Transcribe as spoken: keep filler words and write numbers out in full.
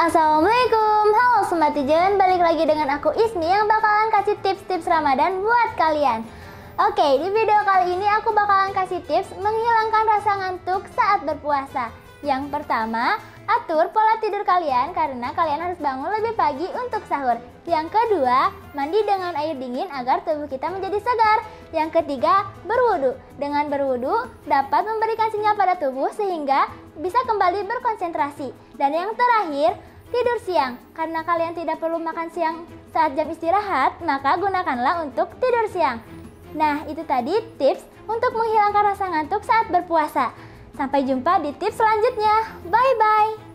Assalamualaikum, halo Sobat Tijen, balik lagi dengan aku Ismi yang bakalan kasih tips-tips Ramadan buat kalian. Oke, di video kali ini aku bakalan kasih tips menghilangkan rasa ngantuk saat berpuasa. Yang pertama, atur pola tidur kalian karena kalian harus bangun lebih pagi untuk sahur. Yang kedua, mandi dengan air dingin agar tubuh kita menjadi segar. Yang ketiga, berwudu. Dengan berwudu dapat memberikan sinyal pada tubuh sehingga bisa kembali berkonsentrasi. Dan yang terakhir, tidur siang. Karena kalian tidak perlu makan siang saat jam istirahat, maka gunakanlah untuk tidur siang. Nah, itu tadi tips untuk menghilangkan rasa ngantuk saat berpuasa. Sampai jumpa di tips selanjutnya. Bye-bye.